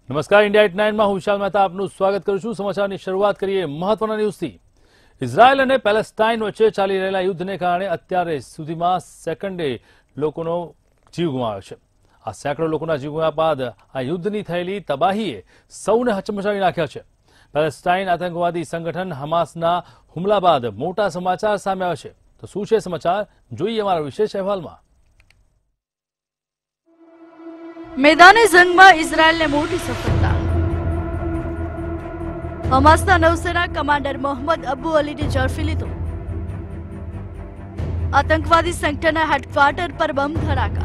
નમસ્કાર, India at 9 માં હું વિશાલ મહેતા આપનું સ્વાગત કરું છું। સમાચારની શરૂઆત કરીએ મહત્વના ન્યૂઝથી। ઇઝરાયલ અને પેલેસ્ટાઇન વચ્ચે ચાલી રહેલા યુદ્ધને કારણે અત્યારે સુધીમાં સેકન્ડે લોકોનો જીવ ગુમાવ્યો છે। આ સેંકડો લોકોના જીવ ગુમાવ્યા બાદ આ યુદ્ધની થયેલી તબાહીએ સૌને હચમચાવી નાખ્યા છે। પેલેસ્ટાઇન આતંકવાદી સંગઠન હમાસના હુમલા બાદ મોટા સમાચાર સામે આવ્યા છે। તો શું છે સમાચાર, જોઈએ અમારા વિશેષ અહેવાલમાં। मैदाने जंग में इजरायल ने मोटी सफलता। हमासना नौसेना कमांडर मोहम्मद अबू अली ने झड़पी लीधो। आतंकवादी संगठन हेडक्वार्टर पर बम धड़ाका।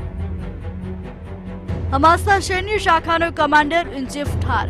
हमासना सैन्य शाखा कमांडर इन चीफ ठार।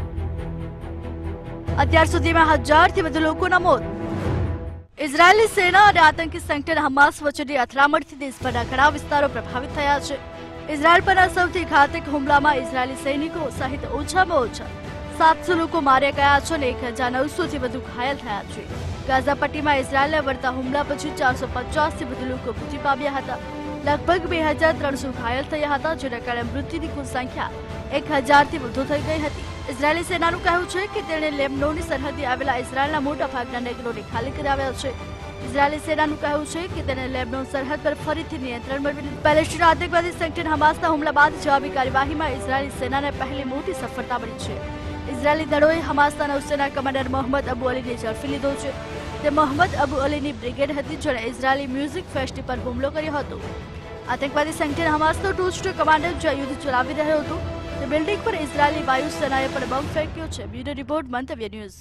अत्यार सुधी में 1000 थी वधु लोकोना मौत। इजरायली सेना और आतंकी संगठन हमास वच्चेनी અથડામણથી દેશભરના ઘણા વિસ્તારો પ્રભાવિત થયા છે। इजरायल पर सौथी घातक हुमला में इजरायली सैनिकों सहित ओछामां ओछा 700 लोग मार्या गया है और 1900 थी वधु घायल थया छे। गाजा पट्टी में इजरायल ने वरता हुमला पछी 450 थी वधु लोग मृत्यु पाम्या हता। लगभग 2300 घायल थया हता, जेना कारणे मृत्युनी कुल संख्या 1000 थी वधु थई गई हती। इजरायली सेनानुं कहेवुं छे के तेणे लेबनोननी सरहदे आवेला इजरायलना मोटा भागना नगरोने खाली कराव्या छे। इजरायली सेनानुं कहेवुं छे के तेणे लेबनोन सरहद पर फरीथी नियंत्रण मेळवी लीधुं। पेलेस्टीन आतंकवादी संगठन हमासना हुमला बाद जवाबी कार्यवाहीमां इजरायली सेनाने पहली मोटी सफलता मळी छे। इजरायली दळोए हमासना नौसेना कमांडर मोहम्मद अबू अलीने झड़पी लीधो छे। ते मोहम्मद अबू अलीनी ब्रिगेड हती, जेणे इजरायली म्यूजिक फेस्टिवल पर हुमलो कर्यो हतो। आतंकवादी संगठन हमासनो टोस्ट कमांडर जो युद्ध चलावी રહ્યો હતો તે બિલ્ડિંગ પર ઇઝરાયલી વાયુસેનાએ પણ બોમ્બ ફેંક્યો છે। Bureau report, Mantavya news.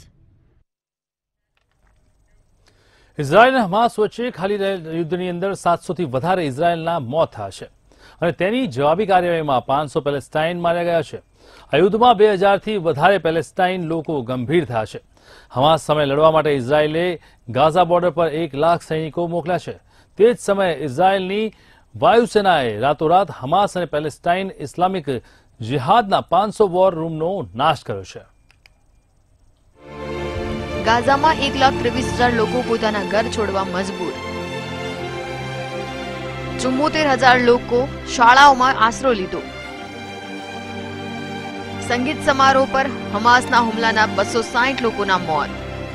Israel અને હમાસ વચ્ચે ખાલી રહેલ યુદ્ધની અંદર 700 થી વધારે ઇઝરાયલના મોત થયા છે અને તેની જવાબી કાર્યવાહીમાં 500 પેલેસ્ટાઇન માર્યા ગયા છે। આ યુદ્ધમાં 2000 થી વધારે પેલેસ્ટાઇન લોકો ગંભીર થયા છે। હમાસ સામે લડવા માટે ઇઝરાયલે ગાઝા બોર્ડર પર 1 લાખ સૈનિકો મોકલ્યા છે। તે જ સમયે ઇઝરાયલની વાયુસેનાએ રાતોરાત હમાસ અને પેલેસ્ટાઇન ઇસ્લામિક जिहादना 500 वॉर रूमनो नाश कर्यो छे। गाजामां 1,23,000 लोको पोताना घर छोड़वा मजबूर। 74,000 लोको शाळाओमां आसरो लीधो। संगीत समारोह पर हमासना हुमलाना 260 लोकोना मौत।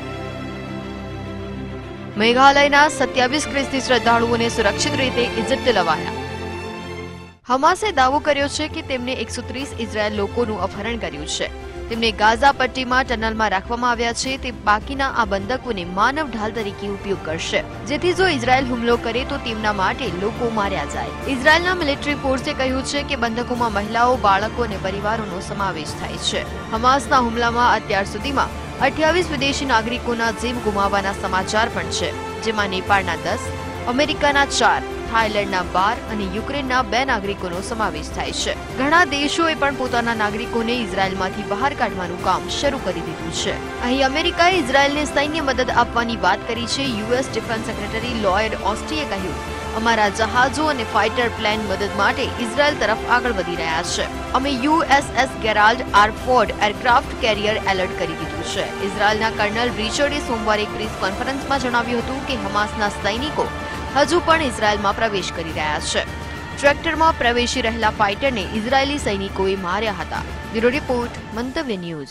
मेघालयना 27 ख्रिस्ती श्रद्धाळुओने सुरक्षित रीते इजिप्त लवाया। हमासे दावो कर्यो छे के तेमने 130 इजरायल लोकोनुं अपहरण कर्युं छे। तेमने गाजा पट्टीमां टनलमां राखवामां આવ્યા છે। તે બાકીના આ બંધકોને માનવ ઢાલ તરીકે ઉપયોગ કરશે, જેથી જો ઇઝરાયલ હુમલો કરે તો તેમના માટે લોકો માર્યા જાય। ઇઝરાયલના મિલિટરી ફોર્સે કહ્યું છે કે બંધકોમાં મહિલાઓ, બાળકો અને પરિવારોનો સમાવેશ થાય છે। હમાસના હુમલામાં અત્યાર સુધીમાં 28 વિદેશી નાગરિકોના જીવ ગુમાવવાના સમાચાર પણ છે, જેમાં નેપાળના 10, અમેરિકાના 4, थाईलैंडना 12 અને યુક્રેનના 2 નાગરિકોનો સમાવેશ થાય છે। ઘણા દેશોએ પણ પોતાના નાગરિકોને ઇઝરાયલમાંથી બહાર કાઢવાનું કામ શરૂ કરી દીધું છે। અહીં અમેરિકાએ ઇઝરાયલને સૈન્ય મદદ આપવાની વાત કરી છે। યુએસ ડિફેન્સ સેક્રેટરી લોયડ ઓસ્ટિને કહ્યું, અમારા જહાજો અને ફાઇટર પ્લેન મદદ માટે ઇઝરાયલ તરફ આગળ વધી રહ્યા છે। અમે USS Gerald R Ford aircraft carrier alert કરી દીધું છે। ઇઝરાયલના કર્નલ રિચર્ડે સોમવારે પ્રેસ કોન્ફરન્સમાં જણાવ્યું હતું કે હમાસના સૈનિકો हजू पण इजरायल में प्रवेश करी रह्या छे। ट्रेक्टर में प्रवेशी रहेला फाइटर ने इजरायली सैनिकोए मार्या हता। Bureau report, Mantavya news.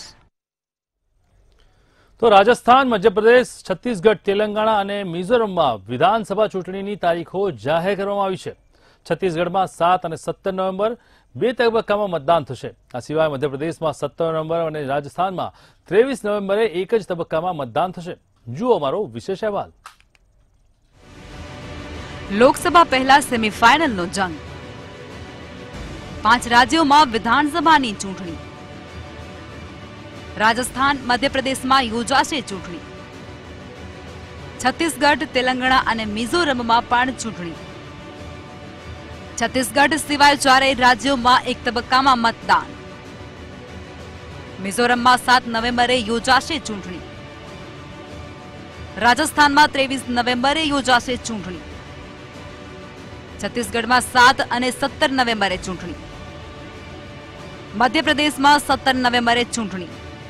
तो राजस्थान, मध्य प्रदेश, छत्तीसगढ़, तेलंगाणा और मिजोरम में विधानसभा चूंटणी तारीखों जाहिर करवामां आवी छे। छत्तीसगढ़ में 7 और 17 नवेम्बर 2 तबक्का में मतदान थशे। आ सिवाय मध्यप्रदेश में 17 नवेम्बर और राजस्थान में 23 नवेम्बरे एक ज तबक्का में मतदान थशे। जुओ अमारो विशेष अहेवाल। लोकसभा पहला सेमीफाइनल नो जंग। 5 राज्यों में विधानसभा की चूंटणी। राजस्थान, मध्यप्रदेश में योजाशे चूंटणी। छत्तीसगढ़, तेलंगाणा और मिजोरम में पण चूंटणी। छत्तीसगढ़ सिवाय 4 राज्यों में एक तबक्का में मतदान। मिजोरम में 7 नवेम्बरे योजाशे चूंटणी। राजस्थान में 23 नवेम्बरे योजाशे चूंटणी। छत्तीसगढ़ में 7 और 17 नवेम्बरे चूंटणी। मध्यप्रदेश में 17 नवेम्बरे चूंटणी।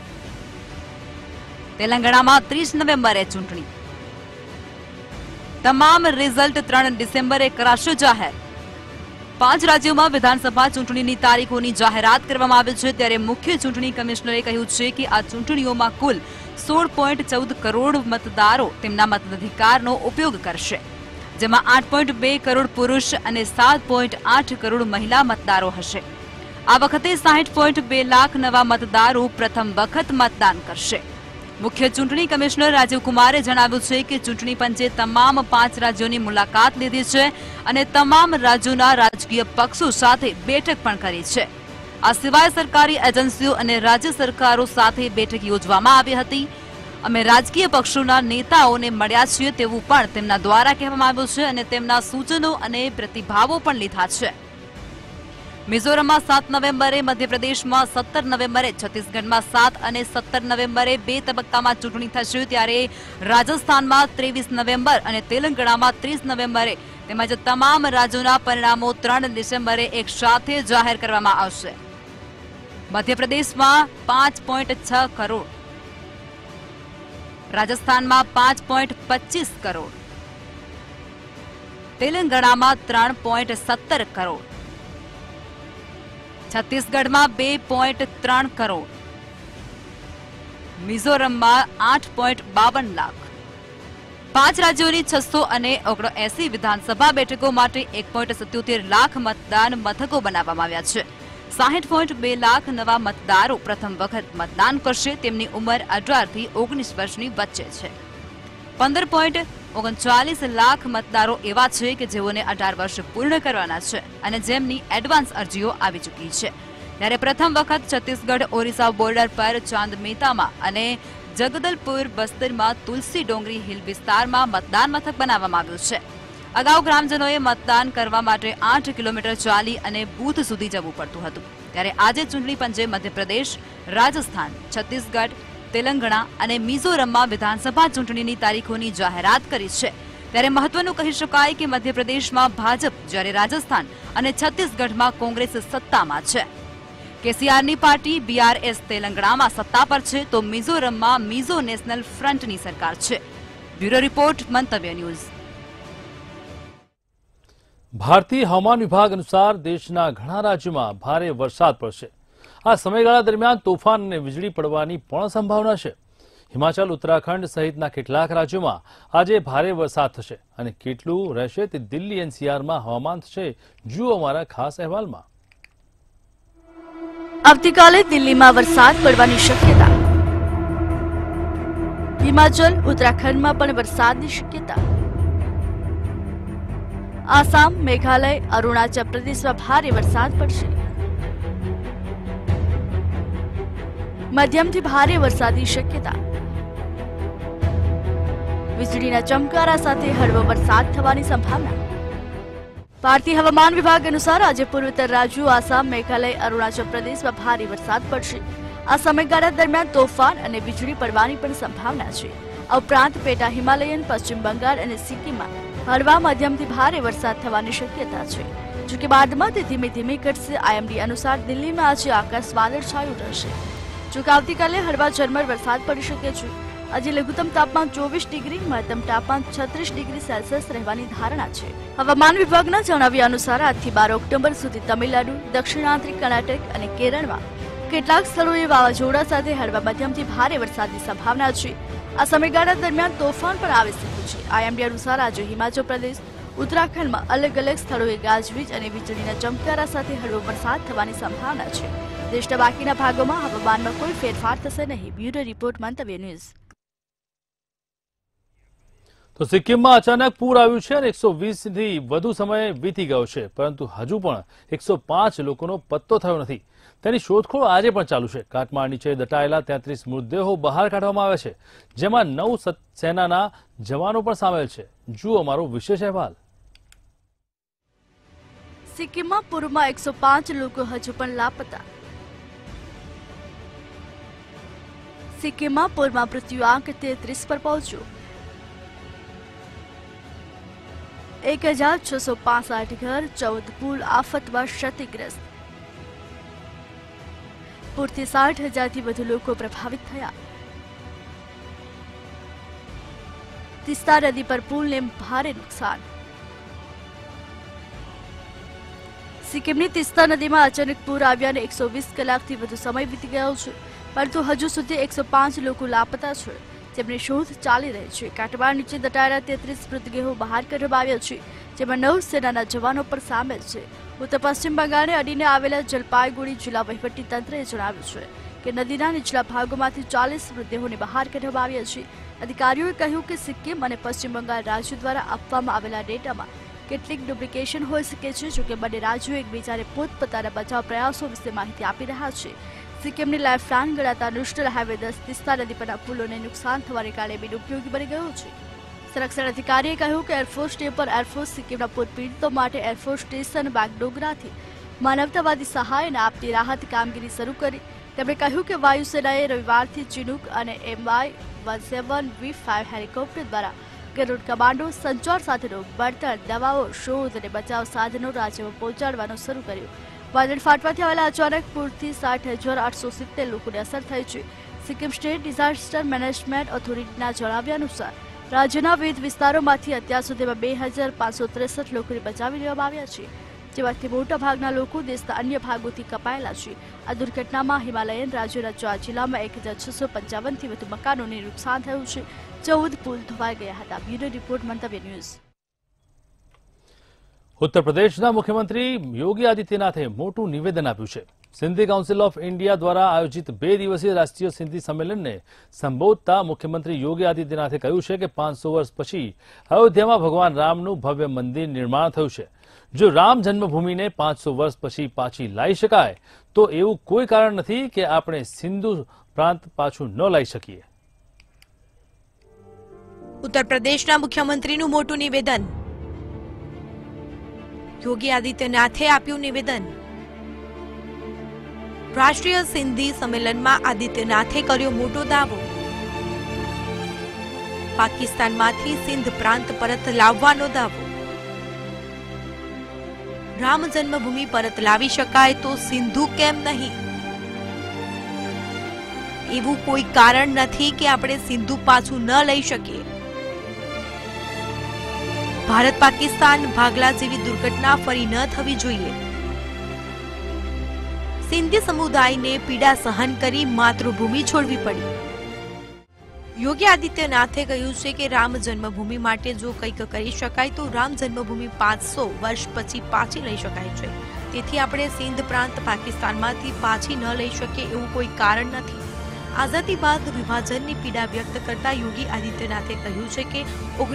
तेलंगाणा में 30 नवेम्बरे चूंटणी। तमाम रिजल्ट 3 डिसेम्बरे कराशे जाहिर। 5 રાજ્યોમાં વિધાનસભા ચૂંટણીની તારીખોની જાહેરાત કરવામાં આવી છે, ત્યારે મુખ્ય ચૂંટણી કમિશનરે કહ્યું છે કે આ ચૂંટણીઓમાં કુલ 16.14 કરોડ મતદારો તેમના મતાધિકારનો ઉપયોગ કરશે, જેમાં 8.2 કરોડ પુરુષ અને 7.8 કરોડ મહિલા મતદારો હશે. આ વખતે 60.2 લાખ નવા મતદારો પ્રથમ વખત મતદાન કરશે. મુખ્ય ચૂંટણી કમિશનર રાજીવ કુમારે જણાવ્યું છે કે ચૂંટણી પંચે તમામ 5 રાજ્યોની મુલાકાત લીધી છે અને તમામ રાજ્યોના રાજકીય પક્ષો સાથે બેઠક પણ કરી છે. આ સિવાય સરકારી એજન્સીઓ અને રાજ્ય સરકારો સાથે બેઠક યોજવામાં આવી હતી. અમે રાજકીય પક્ષોના નેતાઓને મળ્યા છીએ તેવું પણ તેમના દ્વારા કહેવામાં આવ્યું છે અને તેમના સૂચનો અને પ્રતિભાવો પણ લીધા છે. મિઝોરમમાં 7 નવેમ્બરે, મધ્યપ્રદેશમાં 17 નવેમ્બરે, છત્તીસગઢમાં 7 અને 17 નવેમ્બરે 2 તબક્કામાં ચૂંટણી થશે, ત્યારે રાજસ્થાનમાં 23 નવેમ્બર અને તેલંગાણામાં 30 નવેમ્બરે તેમજ તમામ રાજ્યોના પરિણામો 3 ડિસેમ્બરે એક સાથે જાહેર કરવામાં આવશે. મધ્યપ્રદેશમાં 5.6 કરોડ, રાજસ્થાનમાં 5.25 કરોડ, તેલંગાણામાં 3.17 કરોડ, છત્તીસગઢમાં 2.3 કરોડ, મિઝોરમમાં 8.52 લાખ. 5 રાજ્યોની 679 વિધાનસભા બેઠકો માટે 1.77 લાખ મતદાન મથકો બનાવવામાં આવ્યા છે. 60.2 લાખ નવા મતદારો પ્રથમ વખત મતદાન કરશે. તેમની ઉંમર 18 થી 19 વર્ષની વચ્ચે છે. 15.39 લાખ મતદારો એવા છે કે જેઓને 18 વર્ષ પૂર્ણ કરવાના છે અને જેમની એડવાન્સ અરજીઓ આવી ચૂકી છે. ત્યારે પ્રથમ વખત છત્તીસગઢ ઓરિસ્સા બોર્ડર પર ચાંદમેતામાં અને જગદલપુર બસ્તરમાં તુલસી ડોંગરી હિલ વિસ્તારમાં મતદાન મથક બનાવવામાં આવ્યું છે. અગાઉ ગ્રામજનોએ મતદાન કરવા માટે 8 કિલોમીટર ચાલી અને બૂથ સુધી જવું પડતું હતું. ત્યારે આજે ચૂંટણી પંચે મધ્યપ્રદેશ, રાજસ્થાન, છત્તીસગઢ, તેલંગાણા અને મિઝોરમમાં વિધાનસભા ચૂંટણીની તારીખોની જાહેરાત કરી છે. ત્યારે મહત્વનું કહી શકાય કે મધ્યપ્રદેશમાં ભાજપ, જ્યારે રાજસ્થાન અને છત્તીસગઢમાં કોંગ્રેસ સત્તામાં છે. કેસીઆરની પાર્ટી બીઆરએસ તેલંગાણામાં સત્તા પર છે, તો મિઝોરમમાં મિઝો નેશનલ ફ્રન્ટની સરકાર છે. Bureau report, Mantavya news. ભારતીય હવામાન વિભાગ અનુસાર દેશના ઘણા રાજ્યોમાં ભારે વરસાદ પડશે. આ સમયગાળા દરમિયાન તોફાન અને વીજળી પડવાની પણ સંભાવના છે. હિમાચલ, ઉત્તરાખંડ સહિતના કેટલાક રાજ્યોમાં આજે ભારે વરસાદ થશે અને કેટલું રહેશે તે દિલ્હી એનસીઆરમાં હવામાન થશે. જુઓ અમારા ખાસ અહેવાલમાં. આવતીકાલે દિલ્હીમાં વરસાદ પડવાની શક્યતા. હિમાચલ, ઉત્તરાખંડમાં પણ વરસાદની શક્યતા. આસામ, મેઘાલય, અરુણાચલ પ્રદેશમાં ભારે વરસાદ પડશે. મધ્યમથી ભારે વરસાદની શક્યતા. વીજળીના ચમકારા સાથે હળવો વરસાદ થવાની સંભાવના. ભારતીય હવામાન વિભાગ અનુસાર આજે પૂર્વોત્તર રાજ્યો આસામ, મેઘાલય, અરુણાચલ પ્રદેશમાં ભારે વરસાદ પડશે. આ સમયગાળા દરમિયાન તોફાન અને વીજળી પડવાની પણ સંભાવના છે. આ ઉપરાંત પેટા હિમાલયન, પશ્ચિમ બંગાળ અને સિક્કિમમાં હળવા મધ્યમથી ભારે વરસાદ થવાની શક્યતા છે. જોકે બાદમાં તે ધીમે ધીમે ઘટશે. આઈએમડી અનુસાર દિલ્હીમાં આજે આકાશ વાદળછાયું રહેશે. જોકે આવતીકાલે હળવા ઝરમર વરસાદ પડી શકે છે. આજે લઘુત્તમ તાપમાન 24 ડિગ્રી, મહત્તમ તાપમાન 36 ડિગ્રી સેલ્સિયસ રહેવાની ધારણા છે. હવામાન વિભાગના જણાવ્યા અનુસાર આજથી 12 ઓક્ટોબર સુધી તમિલનાડુ, દક્ષિણાંતરિક કર્ણાટક અને કેરળમાં કેટલાક સ્થળોએ વાવાઝોડા સાથે હળવા મધ્યમથી ભારે વરસાદની સંભાવના છે. આ સમયગાળા દરમિયાન તોફાન પણ આવી શકે છે. આઈએમડી અનુસાર આજે હિમાચલ પ્રદેશ, ઉત્તરાખંડમાં અલગ અલગ સ્થળોએ ગાજવીજ અને વીજળીના ચમકારા સાથે હળવો વરસાદ થવાની સંભાવના છે. દેશના બાકીના ભાગોમાં હવામાનમાં કોઈ ફેરફાર થશે નહીં. Bureau report, Mantavya news. તો સિક્કિમમાં અચાનક પૂર આવ્યું છે અને 120 થી વધુ સમય વીતી ગયો છે, પરંતુ હજુ પણ 105 લોકોનો પત્તો થયો નથી. તેની શોધખોળ આજે પણ ચાલુ છે. કાટમાળ નીચે દટાયેલા 33 મૃતદેહો બહાર કાઢવામાં આવ્યા છે, જેમાં 9 સેનાના જવાનો પણ સામેલ છે. જુઓ અમારો વિશેષ અહેવાલ. સિક્કિમમાં પૂરમાં 105 લોકો હજુ પણ લાપતા. સિક્કિમમાં પૂરમાં મૃત્યુઆંક 33 પર પહોંચ્યો. 1665 ઘર, 14 પુલ આફતમાં ક્ષતિગ્રસ્ત. પૂરથી 60,000થી વધુ લોકો પ્રભાવિત થયા. તિસ્તા નદી પર પુલને ભારે નુકસાન. સિક્કિમની તિસ્તા નદીમાં અચાનક પૂર આવ્યાને 120 કલાકથી વધુ સમય વીતી ગયો છે, પરંતુ હજુ સુધી 105 લોકો લાપતા છે, જેમની શોધ ચાલી રહી છે. કાંઠામાં નીચે દટાયેલા 33 મૃતદેહો બહાર કાઢવામાં આવ્યા છે, જેમાં 9 સેનાના જવાનો પણ સામેલ છે. ઉત્તર પશ્ચિમ બંગાળને અડીને આવેલા જલપાઈગુડી જિલ્લા વહીવટીતંત્રએ જણાવ્યું છે કે નદીના નીચલા ભાગોમાંથી 40 મૃતદેહોને બહાર કાઢવામાં આવ્યા છે. અધિકારીઓએ કહ્યું કે સિક્કિમ અને પશ્ચિમ બંગાળ રાજ્યો દ્વારા આપવામાં આવેલા ડેટામાં કેટલીક ડુપ્લિકેશન હોઈ શકે છે, જોકે બંને રાજ્યો એકબીજાને પોતપોતાના બચાવ પ્રયાસો વિશે માહિતી આપી રહ્યા છે. સિક્કિમની લાઇફલાઇન ગણાતા નેશનલ હાઈવે 10 તિસ્તા નદી પરના પુલોને નુકસાન થવાને કારણે બિનઉપયોગી બની ગયો છે. સંરક્ષણ અધિકારીએ કહ્યું કે એરફોર્સ ડે પર એરફોર્સ સિક્કિમના પૂર પીડિતો માટે એરફોર્સ સ્ટેશન બાગડોગરાથી માનવતાવાદી સહાય અને આપતી રાહત કામગીરી શરૂ કરી. તેમણે કહ્યું કે વાયુસેનાએ રવિવારથી ચિનુક અને MI-17V5 હેલિકોપ્ટર દ્વારા ગરુડ કમાન્ડો સંચાર સાથેનો બળતણ, દવાઓ, શોધ અને બચાવ સાધનો રાજ્યમાં પહોંચાડવાનું શરૂ કર્યું. વાદળ ફાટવાથી આવેલા અચાનક પૂરથી 60,870 લોકોને અસર થઈ છે. સિક્કિમ સ્ટેટ ડિઝાસ્ટર મેનેજમેન્ટ ઓથોરિટીના જણાવ્યા અનુસાર રાજ્યના વિવિધ વિસ્તારોમાંથી અત્યાર સુધીમાં 2,563 લોકોને બચાવી લેવામાં આવ્યા છે, જેમાંથી મોટાભાગના લોકો દેશના અન્ય ભાગોથી કપાયેલા છે. આ દુર્ઘટનામાં હિમાલયન રાજ્યોના 4 જિલ્લામાં 1,655થી વધુ મકાનોને નુકસાન થયું છે. 14 પુલ ધોવાઈ ગયા હતા. Bureau report, Mantavya news. ઉત્તર પ્રદેશના મુખ્યમંત્રી યોગી આદિત્યનાથે મોટું નિવેદન આપ્યું છે. સિંધી કાઉન્સિલ ઓફ ઇન્ડિયા દ્વારા આયોજિત 2 દિવસીય રાષ્ટ્રીય સિંધી સંમેલનને સંબોધતા મુખ્યમંત્રી યોગી આદિત્યનાથે કહ્યું છે કે 500 વર્ષ પછી અયોધ્યામાં ભગવાન રામનું ભવ્ય મંદિર નિર્માણ થયું છે. જો રામ જન્મભૂમિને 500 વર્ષ પછી પાછી લાવી શકાય તો એવું કોઈ કારણ નથી કે આપણે સિંધુ પ્રાંત પાછું ન લાવી શકીએ. ઉત્તર પ્રદેશના મુખ્યમંત્રીનું મોટું નિવેદન. યોગી આદિત્યનાથે આપ્યું નિવેદન. રાષ્ટ્રીય સિંધી સંમેલનમાં આદિત્યનાથે કર્યો મોટો દાવો. પાકિસ્તાનમાંથી સિંધ પ્રાંત પરત લાવવાનો દાવો. રામ જન્મભૂમિ પરત લાવી શકાય તો સિંધુ કેમ નહીં? એવું કોઈ કારણ નથી કે આપણે સિંધુ પાછું ન લઈ શકીએ. ભારત પાકિસ્તાન ભાગલા જેવી દુર્ઘટના ફરી ન થવી જોઈએ. સિંધી સમુદાયને પીડા સહન કરી માતૃભૂમિ છોડવી પડી. યોગી આદિત્યનાથે કહ્યું છે કે રામ જન્મભૂમિ માટે જો કંઈક કરી શકાય તો રામ જન્મભૂમિ 500 વર્ષ પછી પાછી લઈ શકાય છે. તેથી આપણે સિંધ પ્રાંત પાકિસ્તાનમાંથી પાછી ન લઈ શકીએ એવું કોઈ કારણ નથી. આઝાદી બાદ વિભાજનની પીડા વ્યક્ત કરતા યોગી આદિત્યનાથે કહ્યું છે કે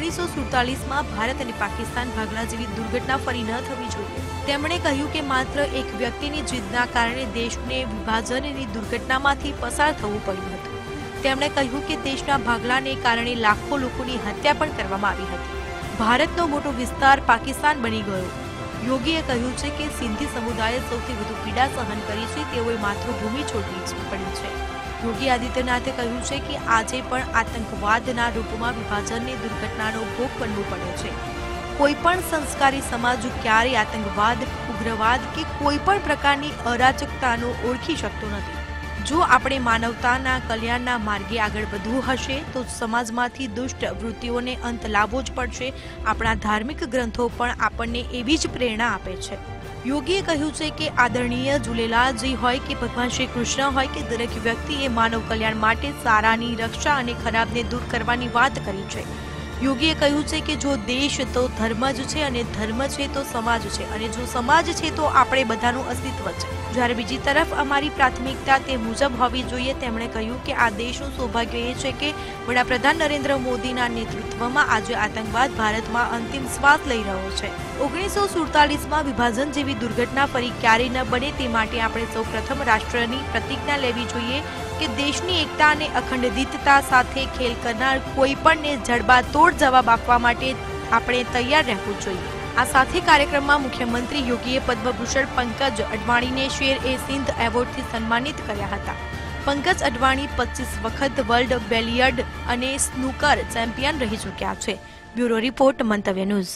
1947માં ભારત અને પાકિસ્તાન ભાગલા જેવી દુર્ઘટના ફરી ન થવી જોઈએ. તેમણે કહ્યું કે માત્ર એક વ્યક્તિની જીદના કારણે દેશને વિભાજનની દુર્ઘટનામાંથી પસાર થવું પડ્યું હતું. તેમણે કહ્યું કે દેશના ભાગલાને કારણે લાખો લોકોની હત્યા પણ કરવામાં આવી હતી. ભારતનો મોટો વિસ્તાર પાકિસ્તાન બની ગયો. યોગીએ કહ્યું છે કે સિંધી સમુદાયે સૌથી વધુ પીડા સહન કરી છે, તેઓએ માતૃભૂમિ છોડવી પડી છે. યોગી આદિત્યનાથે કહ્યું છે કે આજે પણ આતંકવાદના રૂપમાં વિભાજનની દુર્ઘટનાનો ભોગ બનવું પડે છે. કોઈ પણ સંસ્કારી સમાજ ક્યારેય આતંકવાદ, ઉગ્રવાદ કે કોઈ પણ પ્રકારની અરાજકતાનો ઓળખી શકતો નથી. જો આપણે માનવતાના કલ્યાણના માર્ગે આગળ વધવું હશે તો સમાજમાંથી દુષ્ટ વૃત્તિઓને અંત લાવવો જ પડશે. આપણા ધાર્મિક ગ્રંથો પણ આપણને એવી જ પ્રેરણા આપે છે. યોગીએ કહ્યું છે કે આદરણીય ઝૂલેલાલજી હોય કે ભગવાન શ્રી કૃષ્ણ હોય કે દરેક વ્યક્તિએ માનવ કલ્યાણ માટે સારાની રક્ષા અને ખરાબને દૂર કરવાની વાત કરી છે. યોગીએ કહ્યું છે કે જો દેશ તો ધર્મ જ છે અને ધર્મ છે તો સમાજ છે અને જો સમાજ છે તો આપણે બધાનું અસ્તિત્વ છે. જ્યારે બીજી તરફ અમારી પ્રાથમિકતા તે મુજબ હોવી જોઈએ. તેમણે કહ્યું કે આ દેશનું સૌભાગ્ય એ છે કે વડાપ્રધાન નરેન્દ્ર મોદીના નેતૃત્વમાં આજે આતંકવાદ ભારતમાં અંતિમ શ્વાસ લઈ રહ્યો છે. 1947માં વિભાજન જેવી દુર્ઘટના ફરી ક્યારેય ન બને તે માટે આપણે સૌ પ્રથમ રાષ્ટ્રની પ્રતિજ્ઞા લેવી જોઈએ કે દેશની એકતા અને અખંડિતતા સાથે ખેલ કરનાર કોઈ પણને જડબાતોડ જવાબ આપવા માટે આપણે તૈયાર રહેવું જોઈએ. આ સાથે કાર્યક્રમમાં મુખ્યમંત્રી યોગીએ પદ્મભૂષણ પંકજ અડવાણીને શેર-એ-સિંધ એવોર્ડથી સન્માનિત કર્યા હતા. પંકજ અડવાણી 25 વખત વર્લ્ડ બેલિયર્ડ અને સ્નૂકર ચેમ્પિયન રહી ચૂક્યા છે. Bureau report, Mantavya news.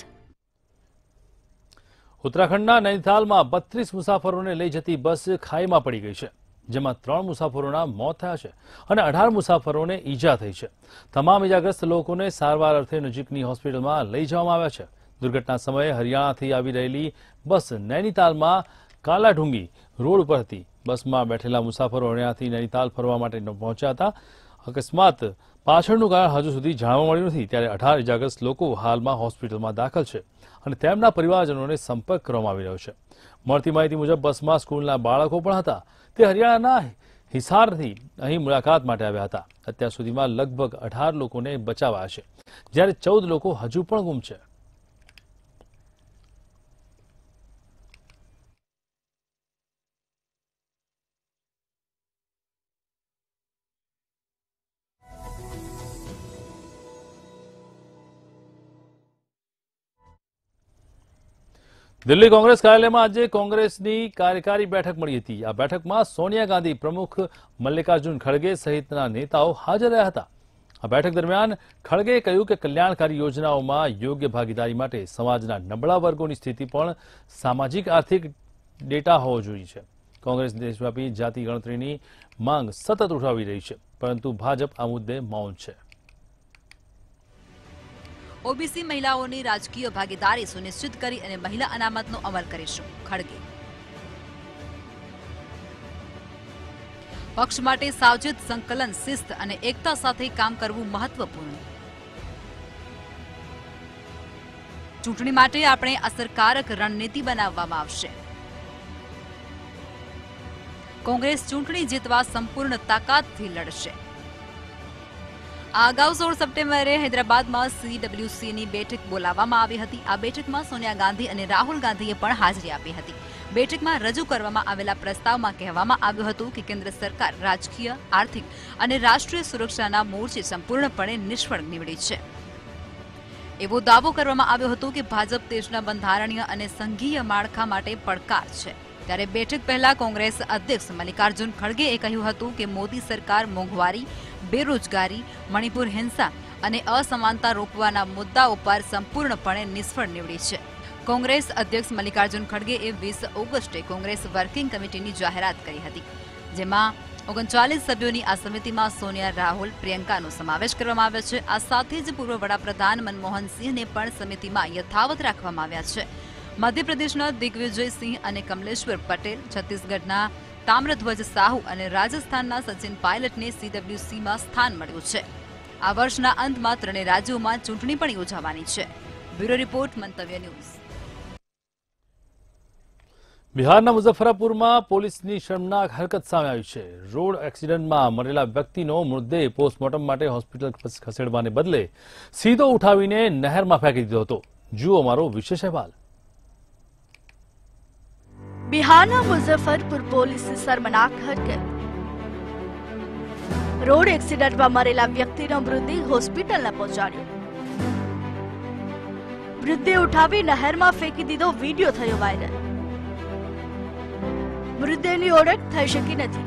ઉત્તરાખંડના નૈનીતાલમાં 32 મુસાફરોને લઈ જતી બસ ખાઈમાં પડી ગઈ છે, જેમાં 3 મુસાફરોના મોત થયા છે અને 18 મુસાફરોને ઈજા થઈ છે. તમામ ઈજાગ્રસ્ત લોકોને સારવાર અર્થે નજીકની હોસ્પિટલમાં લઈ જવામાં આવ્યા છે. દુર્ઘટના સમયે હરિયાણાથી આવી રહેલી બસ નૈનીતાલમાં કાલાઢુંગી રોડ પર હતી. બસમાં બેઠેલા મુસાફરો હરિયાણાથી નૈનીતાલ ફરવા માટે પહોંચ્યા હતા. અકસ્માત પાછળનું કારણ હજુ સુધી જાણવા મળ્યું નથી. ત્યારે 18 ઇજાગ્રસ્ત લોકો હાલમાં હોસ્પિટલમાં દાખલ છે અને તેમના પરિવારજનોને સંપર્ક કરવામાં આવી રહ્યો છે. મળતી માહિતી મુજબ બસમાં સ્કૂલના બાળકો પણ હતા. તે હરિયાણાના હિસારથી અહીં મુલાકાત માટે આવ્યા હતા. અત્યાર સુધીમાં લગભગ 18 લોકોને બચાવાયા છે, જ્યારે 14 લોકો હજુ પણ ગુમ છે. દિલ્હી કોંગ્રેસ કાર્યાલયમાં આજે કોંગ્રેસની કાર્યકારી બેઠક મળી હતી. આ બેઠકમાં સોનિયા ગાંધી, પ્રમુખ મલ્લિકાર્જુન ખડગે સહિતના નેતાઓ હાજર રહ્યા હતા. આ બેઠક દરમિયાન ખડગેએ કહ્યું કે કલ્યાણકારી યોજનાઓમાં યોગ્ય ભાગીદારી માટે સમાજના નબળા વર્ગોની સ્થિતિ પણ સામાજિક આર્થિક ડેટા હોવો જોઈએ છે. કોંગ્રેસ દેશવ્યાપી જાતિ ગણતરીની માંગ સતત ઉઠાવી રહી છે, પરંતુ ભાજપ આ મુદ્દે મૌન છે. ઓબીસી મહિલાઓની રાજકીય ભાગીદારી સુનિશ્ચિત કરી અને મહિલા અનામતનો અમલ કરીશું, ખડગે. પક્ષ માટે સાવચેત, સંકલન, શિસ્ત અને એકતા સાથે કામ કરવું મહત્વપૂર્ણ. ચૂંટણી માટે આપણે અસરકારક રણનીતિ બનાવવામાં આવશે. કોંગ્રેસ ચૂંટણી જીતવા સંપૂર્ણ તાકાતથી લડશે. આ અગાઉ 16 સપ્ટેમ્બરે હૈદરાબાદમાં CWCની બેઠક બોલાવવામાં આવી હતી. આ બેઠકમાં સોનિયા ગાંધી અને રાહુલ ગાંધીએ પણ હાજરી આપી હતી. બેઠકમાં રજૂ કરવામાં આવેલા પ્રસ્તાવમાં કહેવામાં આવ્યું હતું કે કેન્દ્ર સરકાર રાજકીય, આર્થિક અને રાષ્ટ્રીય સુરક્ષાના મોરચે સંપૂર્ણપણે નિષ્ફળ નીવડી છે. એવો દાવો કરવામાં આવ્યો હતો કે ભાજપ દેશના બંધારણીય અને સંઘીય માળખા માટે પડકાર છે. ત્યારે બેઠક પહેલા કોંગ્રેસ અધ્યક્ષ મલ્લિકાર્જુન ખડગેએ કહ્યું હતું કે મોદી સરકાર મોંઘવારી, બેરોજગારી, મણિપુર હિંસા અને અસમાનતા રોકવાના મુદ્દાઓ પર સંપૂર્ણપણે નિષ્ફળ નીવડી છે. કોંગ્રેસ અધ્યક્ષ મલ્લિકાર્જુન ખડગેએ 20 ઓગસ્ટે કોંગ્રેસ વર્કિંગ કમિટીની જાહેરાત કરી હતી, જેમાં 39 સભ્યોની આ સમિતિમાં સોનિયા, રાહુલ, પ્રિયંકાનો સમાવેશ કરવામાં આવ્યો છે. આ સાથે જ પૂર્વ વડાપ્રધાન મનમોહન સિંહને પણ સમિતિમાં યથાવત રાખવામાં આવ્યા છે. મધ્યપ્રદેશના દિગ્વિજયસિંહ અને કમલેશ્વર પટેલ, છત્તીસગઢના તામ્રધ્વજ સાહુ અને રાજસ્થાનના સચિન પાયલટને CWCમાં સ્થાન મળ્યું છે. આ વર્ષના અંતમાં ત્રણેય રાજ્યોમાં ચૂંટણી પણ યોજાવાની છે. Bureau report, Mantavya news. બિહારના મુઝફ્ફરપુરમાં પોલીસની શર્મનાક હરકત સામે આવી છે. રોડ એક્સિડન્ટમાં મરેલા વ્યક્તિનો મૃતદેહ પોસ્ટમોર્ટમ માટે હોસ્પિટલ ખસેડવાને બદલે સીધો ઉઠાવીને નહેરમાં ફેંકી દીધો હતો. જુઓ મારો વિશેષ અહેવાલ. બિહારના મુઝફ્ફરપુર પોલીસે શર્મનાક હરકત. રોડ એક્સિડન્ટમાં મરેલા વ્યક્તિનો મૃતદેહ હોસ્પિટલને પહોંચાડ્યો. મૃતદેહ ઉઠાવી નહેરમાં ફેંકી દીધો. વિડીયો થયો વાયરલ. મૃતદેહની ઓળખ થઈ શકી નથી.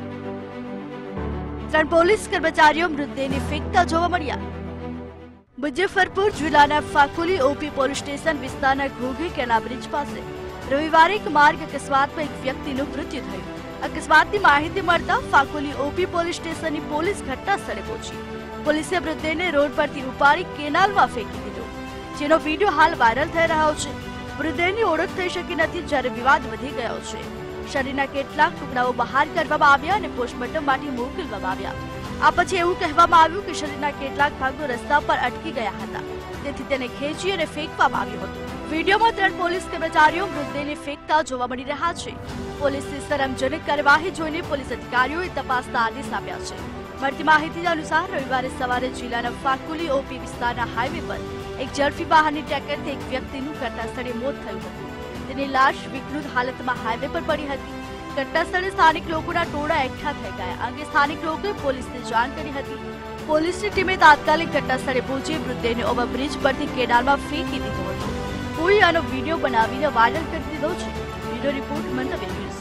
3 પોલીસ કર્મચારીઓ મૃતદેહને ફેંકતા જોવા મળ્યા. મુઝફ્ફરપુર જિલ્લાના ફાકુલી ઓપી પોલીસ સ્ટેશન વિસ્તારના ઘોઘી કેના બ્રિજ પાસે રવિવારે એક માર્ગ અકસ્માતમાં એક વ્યક્તિનું મૃત્યુ થયું. અકસ્માતની માહિતી મળતા ફાકુલી ઓપી પોલીસ સ્ટેશનની પોલીસ ઘટના સ્થળે પહોંચી. પોલીસે મૃતદેહને રોડ પરથી ઉપાડી કેનાલમાં ફેંકી દીધો, જેનો વિડીયો હાલ વાયરલ થઈ રહ્યો છે. મૃતદેહની ઓળખ થઈ શકી નથી, જ્યારે વિવાદ વધી ગયો છે. શરીરના કેટલાક ટુકડાઓ બહાર કાઢવામાં આવ્યા અને પોસ્ટમોર્ટમ માટે મોકલવામાં આવ્યા. આ પછી એવું કહેવામાં આવ્યું કે શરીરના કેટલાક ભાગો રસ્તા પર અટકી ગયા હતા, તેથી તેને ખેંચી અને ફેંકવામાં આવ્યું હતું. વિડીયોમાં 3 પોલીસ કર્મચારીઓ મૃતદેહને ફેંકતા જોવા મળી રહ્યા છે. પોલીસની શરમજનક કાર્યવાહી જોઈને પોલીસ અધિકારીઓએ તપાસના આદેશ આપ્યા છે. મળતી માહિતી અનુસાર રવિવારે સવારે જિલ્લાના ફાકુલી ઓપી વિસ્તારના હાઈવે પર એક ઝડપી વાહનની ટક્કરથી એક વ્યક્તિનું ઘટના સ્થળે મોત થયું હતું. તેની લાશ વિકૃત હાલતમાં હાઈવે પર પડી હતી. ઘટના સ્થળે સ્થાનિક લોકોના ટોળા એકઠા થઈ ગયા. આ અંગે સ્થાનિક લોકોએ પોલીસને જાણ કરી હતી. પોલીસની ટીમે તાત્કાલિક ઘટના સ્થળે પહોંચી મૃતદેહને ઓવરબ્રિજ પરથી કેનાલમાં ફેંકી દીધો હતો. કોઈ આનો વિડીયો બનાવીને વાયરલ કરી દીધો છે. Bureau report, Mantavya news.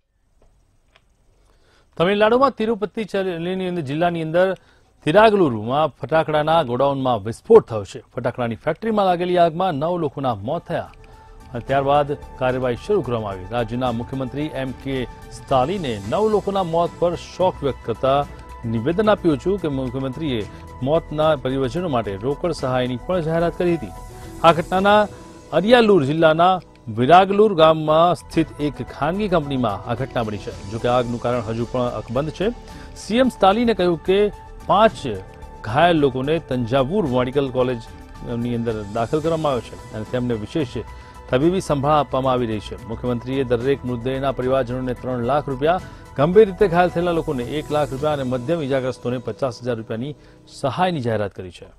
તમિલનાડુમાં તિરુપતિ જિલ્લાની અંદર તિરાગલુરુમાં ફટાકડાના ગોડાઉનમાં વિસ્ફોટ થયો છે. ફટાકડાની ફેક્ટરીમાં લાગેલી આગમાં 9 લોકોના મોત થયા અને ત્યારબાદ કાર્યવાહી શરૂ કરવામાં આવી. રાજ્યના મુખ્યમંત્રી MK સ્ટાલિને 9 લોકોના મોત પર શોક વ્યક્ત કરતા નિવેદન આપ્યું હતું કે મુખ્યમંત્રીએ મોતના પરિવારજનો માટે રોકડ સહાયની પણ જાહેરાત કરી હતી. આ ઘટનાના અરિયાલુર જિલ્લાના વિરાગલુર ગામમાં સ્થિત એક ખાનગી કંપનીમાં આ ઘટના બની છે. જોકે આગનું કારણ હજુ પણ અકબંધ છે. સીએમ સ્ટાલિને કહ્યું કે 5 ઘાયલ લોકોને તંજાવુર મેડિકલ કોલેજની અંદર દાખલ કરવામાં આવ્યો છે અને તેમને વિશેષ તબીબી સંભાળ આપવામાં આવી રહી છે. મુખ્યમંત્રીએ દરેક મૃતદેહના પરિવારજનોને 3 લાખ રૂપિયા, ગંભીર રીતે ઘાયલ થયેલા લોકોને 1 લાખ રૂપિયા અને મધ્યમ ઇજાગ્રસ્તોને 50,000 રૂપિયાની સહાયની જાહેરાત કરી છે.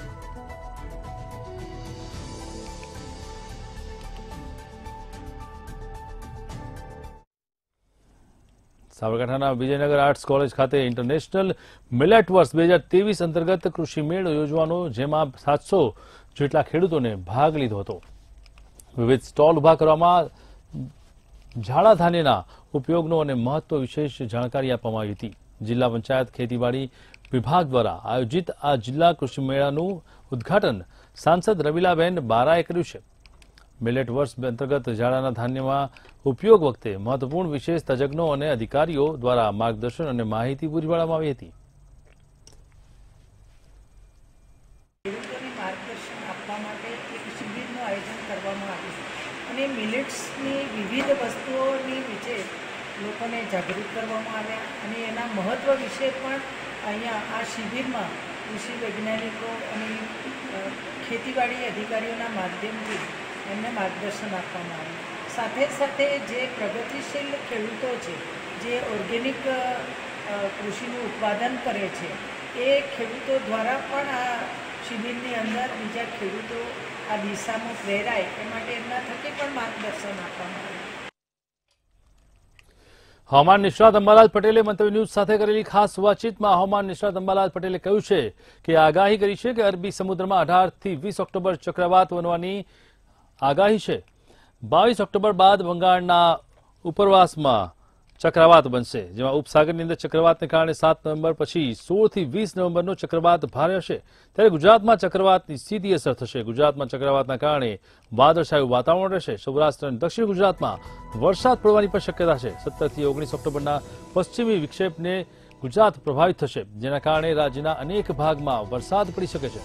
સાબરકાંઠાના વિજયનગર આર્ટ્સ કોલેજ ખાતે ઇન્ટરનેશનલ મિલેટ વર્ષ 2023 અંતર્ગત કૃષિ મેળો યોજવાનો, જેમાં 700 જેટલા ખેડૂતોને ભાગ લીધો હતો. વિવિધ સ્ટોલ ઉભા કરવામાં ઝાડા ધાન્યના ઉપયોગનો અને મહત્વ વિશેષ જાણકારી આપવામાં આવી હતી. જિલ્લા પંચાયત ખેતીવાડી વિભાગ દ્વારા આયોજિત આ જિલ્લા કૃષિ મેળાનું ઉદ્ઘાટન સાંસદ રવિલાબેન બારાએ કર્યું છે. મિલેટ વર્ષ અંતર્ગત ઝાડાના ધાન્યમાં ઉપયોગ વખતે મહત્વપૂર્ણ વિશેષ તજજ્ઞો અને અધિકારીઓ દ્વારા માર્ગદર્શન અને માહિતી પૂરી પાડવામાં આવી હતી. ખેડૂતોને માર્ગદર્શન આપવા માટે એક શિબિરનું આયોજન કરવામાં આવ્યું અને મિલેટ્સની વિવિધ વસ્તુઓની વિશે લોકોને જાગૃત કરવામાં આવ્યા અને એના મહત્ત્વ વિશે પણ અહીંયા આ શિબિરમાં કૃષિ વૈજ્ઞાનિકો અને ખેતીવાડી અધિકારીઓના માધ્યમથી એમને માર્ગદર્શન આપવામાં આવ્યું. સાથે સાથે જે પ્રગતિશીલ ખેડૂતો છે, જે ઓર્ગેનિક કૃષિનું ઉત્પાદન કરે છે, એ ખેડૂતો દ્વારા પણ આ શિબિરની અંદર બીજા ખેડૂતો આ દિશામાં પ્રેરાય એ માટે એમના થકી પણ માર્ગદર્શન આપવામાં આવ્યું. હવામાન નિષ્ણાત અંબાલાલ પટેલે મંતવ્ય ન્યૂઝ સાથે કરેલી ખાસ વાતચીતમાં હવામાન નિષ્ણાત અંબાલાલ પટેલે કહ્યું છે કે આગાહી કરી છે કે અરબી સમુદ્રમાં 18 થી 20 ઓક્ટોબર ચક્રવાત બનવાની આગાહી છે. 22 ઓક્ટોબર બાદ બંગાળના ઉપરવાસમાં ચક્રવાત બનશે, જેમાં ઉપસાગરની અંદર ચક્રવાતને કારણે 7 નવેમ્બર પછી 16 થી 20 નવેમ્બરનો ચક્રવાત ભારે હશે. ત્યારે ગુજરાતમાં ચક્રવાતની સીધી અસર થશે. ગુજરાતમાં ચક્રવાતના કારણે વાદળછાયું વાતાવરણ રહેશે. સૌરાષ્ટ્ર અને દક્ષિણ ગુજરાતમાં વરસાદ પડવાની પણ શક્યતા છે. 17 થી 19 ઓક્ટોબરના પશ્ચિમી વિક્ષેપને ગુજરાત પ્રભાવિત થશે, જેના કારણે રાજ્યના અનેક ભાગમાં વરસાદ પડી શકે છે.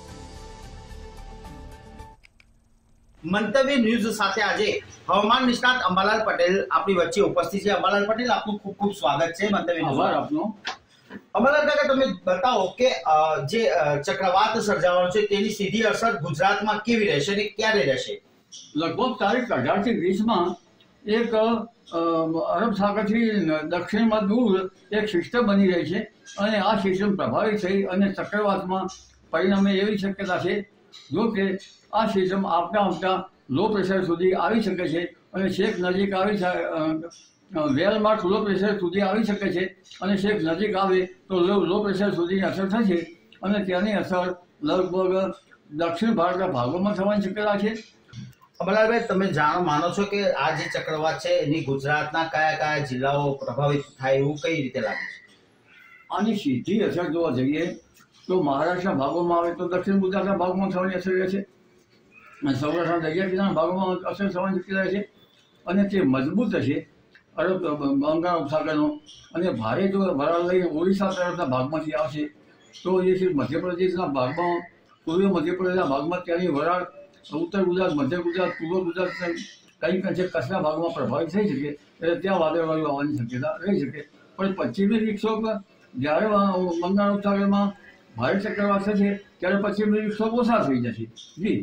મંતવ્ય ન્યૂઝ સાથે આજે હવામાન નિષ્ણાત અંબાલાલ પટેલ આપણી વચ્ચે ઉપસ્થિત છે. અંબાલાલ પટેલ, આપનું ખૂબ ખૂબ સ્વાગત છે મંતવ્ય ન્યૂઝ આપનું. અંબાલાલ કાકા, તમે બતાવો કે જે ચક્રવાત સર્જાવાનો છે તેની સીધી અસર ગુજરાતમાં કેવી રહેશે અને ક્યારે રહેશે? લગભગ તારીખ 18 થી 20 એક અરબ સાગરથી દક્ષિણમાં દૂર એક સિસ્ટમ બની રહી છે અને આ સિસ્ટમ પ્રભાવિત થઈ અને ચક્રવાતમાં પરિણમે એવી શક્યતા છે. જો કે આ સિસ્ટમ આવતા લો પ્રેશર સુધી આવી શકે છે અને છેક નજીક આવી વેલમાર્ક લો પ્રેશર સુધી આવી શકે છે અને છેક નજીક આવે તો લો પ્રેશર સુધીની અસર થશે અને તેની અસર લગભગ દક્ષિણ ભારતના ભાગોમાં થવાની શક્યતા છે. અંબાલાલભાઈ, તમે માનો છો કે આ જે ચક્રવાત છે એની ગુજરાતના કયા કયા જિલ્લાઓ પ્રભાવિત થાય એવું કઈ રીતે લાગે છે? આની સીધી અસર જોવા જઈએ તો મહારાષ્ટ્રના ભાગોમાં આવે તો દક્ષિણ ગુજરાતના ભાગમાં થવાની અસર રહે છે અને સૌરાષ્ટ્રના દરિયા કિનારાના ભાગોમાં અસર થવાની શક્યતા છે અને તે મજબૂત હશે અરબ બંગાળ ઉપસાગરનો અને ભારે જો વરાળ લઈને ઓડિશા તરફના ભાગમાંથી આવશે તો એ છે મધ્યપ્રદેશના ભાગમાં, પૂર્વ મધ્યપ્રદેશના ભાગમાં ત્યાંની વરાળ ઉત્તર ગુજરાત, મધ્ય ગુજરાત, પૂર્વ ગુજરાત કંઈક અંશે કચ્છના ભાગમાં પ્રભાવિત થઈ શકે એટલે ત્યાં વાદળવાયુ આવવાની શક્યતા રહી શકે. પણ પશ્ચિમી વિક્ષોભ જ્યારે બંગાળ ઉપસાગરમાં ભારે ચક્રવાત થશે ત્યારે પશ્ચિમી વિક્ષોભ ઓછા થઈ જશે. જી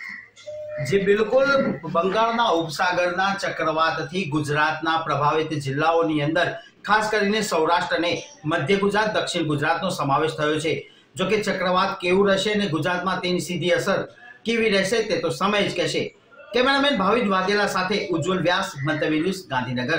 બિલકુલ. બંગાળના ઉપસાગરના ચક્રવાતથી ગુજરાતના પ્રભાવિત જિલ્લાઓની અંદર ખાસ કરીને સૌરાષ્ટ્ર અને મધ્ય ગુજરાત, દક્ષિણ ગુજરાતનો સમાવેશ થયો છે. જો કે ચક્રવાત કેવું રહેશે અને ગુજરાતમાં તેની સીધી અસર કેવી રહેશે તે તો સમય જ કહેશે. કેમેરામેન ભાવિત વાઘેલા સાથે ઉજ્જવલ વ્યાસ, મંતવ્ય ન્યૂઝ, ગાંધીનગર.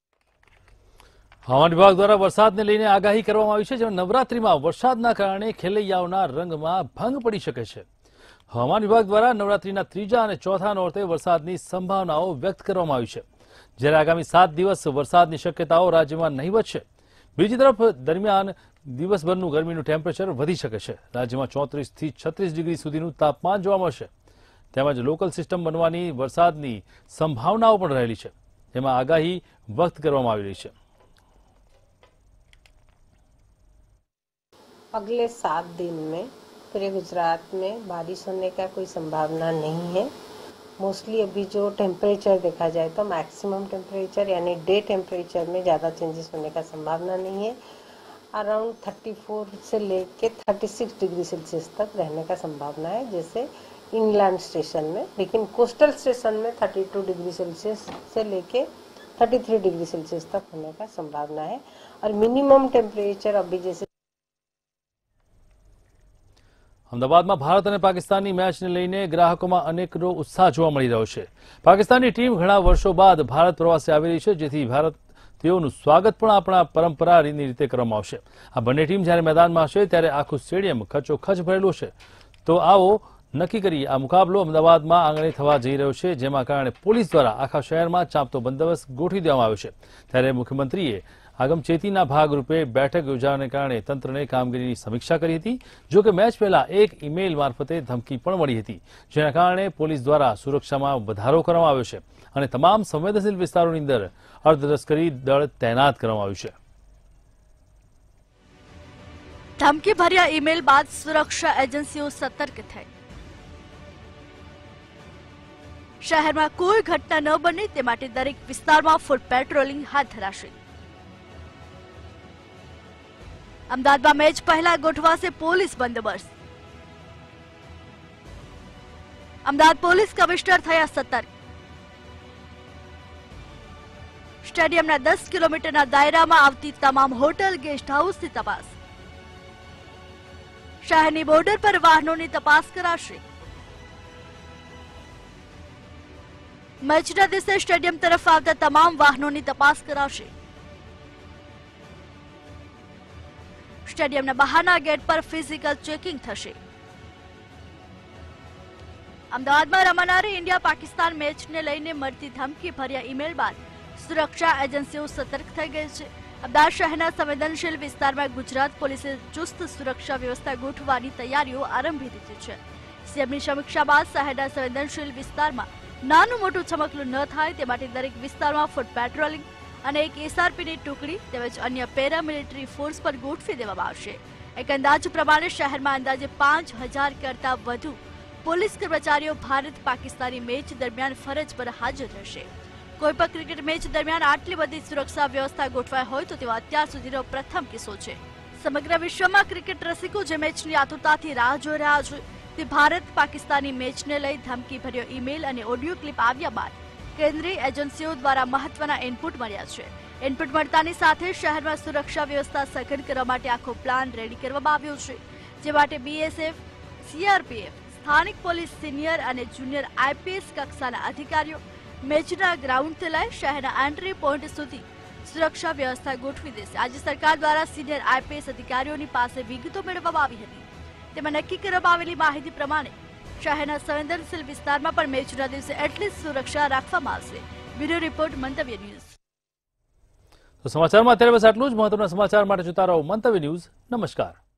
હવામાન વિભાગ દ્વારા વરસાદને લઈને આગાહી કરવામાં આવી છે, જેમાં નવરાત્રીમાં વરસાદના કારણે ખેલૈયાઓના રંગમાં ભંગ પડી શકે છે. હવામાન વિભાગ દ્વારા નવરાત્રીના 3જા અને 4થા નોરતે વરસાદની સંભાવનાઓ વ્યક્ત કરવામાં આવી છે, જ્યારે આગામી 7 દિવસ વરસાદની શક્યતાઓ રાજ્યમાં નહીવત છે. બીજી તરફ દરમિયાન દિવસભરનું ગરમીનું ટેમ્પરેચર વધી શકે છે. રાજ્યમાં 34 થી 36 ડિગ્રી સુધીનું તાપમાન જોવા મળશે. તેમજ લોકલ સિસ્ટમ બનવાની વરસાદની સંભાવનાઓ પણ રહેલી છે, જેમાં આગાહી વ્યક્ત કરવામાં આવી રહી છે. अगले 7 दिन में पूरे गुजरात में बारिश होने का कोई संभावना नहीं है। मोस्टली अभी जो टेम्परेचर देखा जाए तो मैक्सिमम टेम्परेचर यानी डे टेम्परेचर में ज़्यादा चेंजेस होने का संभावना नहीं है। अराउंड 34 से लेके 36 डिग्री सेल्सियस तक रहने का संभावना है, जैसे इंग्लैंड स्टेशन में। लेकिन कोस्टल स्टेशन में 32 डिग्री सेल्सियस से लेके 33 डिग्री सेल्सियस तक होने का संभावना है। और मिनिमम टेम्परेचर अभी जैसे અમદાવાદમાં ભારત અને પાકિસ્તાનની મેચને લઈને ગ્રાહકોમાં અનેકનો ઉત્સાહ જોવા મળી રહ્યો છે। પાકિસ્તાનની ટીમ ઘણા વર્ષો બાદ ભારત પ્રવાસે આવી રહી છે, જેથી ભારતીયોનું સ્વાગત પણ આપણા પરંપરાની રીતે કરવામાં આવશે। આ બંને ટીમ જ્યારે મેદાનમાં હશે ત્યારે આખું સ્ટેડિયમ ખચોખચ ભરેલું છે। તો આવો નક્કી કરીએ આ મુકાબલો અમદાવાદમાં આંગણે થવા જઈ રહ્યો છે, જેમાં કારણે પોલીસ દ્વારા આખા શહેરમાં ચાંપતો બંદોબસ્ત ગોઠવી દેવામાં આવ્યો છે। ત્યારે મુખ્યમંત્રીએ આગમચેતીના ભાગરૂપે બેઠક યોજાવાને કારણે તંત્રને કામગીરીની સમીક્ષા કરી હતી। જો કે મેચ પહેલા એક ઈમેલ મારફતે ધમકી પણ મળી હતી, જેના કારણે પોલીસ દ્વારા સુરક્ષામાં વધારો કરવામાં આવ્યો છે અને તમામ સંવેદનશીલ વિસ્તારોની અંદર અર્ધલશ્કરી દળ તૈનાત કરવામાં આવ્યું છે। ધમકી ભર્યા ઈમેલ બાદ સુરક્ષા એજન્સીઓ સતર્ક થઈ। શહેરમાં કોઈ ઘટના ન બને તે માટે દરેક વિસ્તારમાં ફૂટ પેટ્રોલિંગ હાથ ધરાશે। અમદાવાદમાં મેચ પહેલા ગોઠવાશે પોલીસ બંદોબસ્ત। અમદાવાદ પોલીસ કમિશનર થયા સતર્ક। સ્ટેડિયમના 10 કિલોમીટરના દાયરામાં આવતી તમામ હોટલ ગેસ્ટ હાઉસની તપાસ। શહેરની બોર્ડર પર વાહનોની તપાસ કરાશે। મેચના દિવસે સ્ટેડિયમ તરફ આવતા તમામ વાહનોની તપાસ કરાશે। સ્ટેડિયમના બહારના ગેટ પર ફિઝિકલ ચેકિંગ થશે। અમદાવાદમાં રમાનારી ઇન્ડિયા પાકિસ્તાન મેચને લઈને મળતી ધમકી ભર્યા ઈમેલ બાદ સુરક્ષા એજન્સીઓ સતર્ક થઈ ગઈ છે। અમદાવાદ શહેરના સંવેદનશીલ વિસ્તારમાં ગુજરાત પોલીસે ચુસ્ત સુરક્ષા વ્યવસ્થા ગોઠવવાની તૈયારીઓ આરંભી દીધી છે। સીએમની સમીક્ષા બાદ શહેરના સંવેદનશીલ વિસ્તારમાં નાનું મોટું ચમકલું ન થાય તે માટે દરેક વિસ્તારમાં ફૂટ પેટ્રોલિંગ અને એક એસઆરપીની ટુકડી તેમજ અન્ય પેરામિલિટરી ફોર્સ પર ગોઠવી દેવામાં આવશે। એક અંદાજ પ્રમાણે શહેરમાં અંદાજે 5000 કરતા વધુ પોલીસ કર્મચારીઓ ભારત પાકિસ્તાની મેચ દરમિયાન ફરજ પર હાજર રહેશે। કોઈ પણ ક્રિકેટ મેચ દરમિયાન આટલી બધી સુરક્ષા વ્યવસ્થા ગોઠવાઈ હોય તો તેવો અત્યાર સુધીનો પ્રથમ કિસ્સો છે। સમગ્ર વિશ્વમાં ક્રિકેટ રસિકો જે મેચની આતુરતાથી રાહ જોઈ રહ્યા છે, તે ભારત પાકિસ્તાની મેચને લઈ ધમકીભર્યો ઈમેલ અને ઓડિયો ક્લિપ આવ્યા બાદ કેન્દ્રીય એજન્સીઓ દ્વારા મહત્વના ઇનપુટ મળ્યા છે। ઇનપુટ મળતાની સાથે શહેરમાં સુરક્ષા વ્યવસ્થા સઘન કરવા માટે આખો પ્લાન રેડી કરવામાં આવ્યો છે, જે માટે બીએસએફ, સીઆરપીએફ, સ્થાનિક પોલીસ સિનિયર અને જુનિયર આઈપીએસ કક્ષાના અધિકારીઓ મેચના ગ્રાઉન્ડથી લઈ શહેરના એન્ટ્રી પોઈન્ટ સુધી સુરક્ષા વ્યવસ્થા ગોઠવી દેશે। આજે સરકાર દ્વારા સિનિયર આઈપીએસ અધિકારીઓની પાસે વિગતો મેળવવામાં આવી હતી। તેમાં નક્કી કરવામાં આવેલી માહિતી પ્રમાણે શહેરના સંવેદનશીલ વિસ્તારમાં પણ મેચના દિવસે એટલી સુરક્ષા રાખવામાં આવશે। Bureau report, Mantavya news. તો સમાચારમાં અત્યારે બસ આટલું જ। મહત્વના સમાચાર માટે જોતા રહો મંતવ્ય ન્યૂઝ। નમસ્કાર।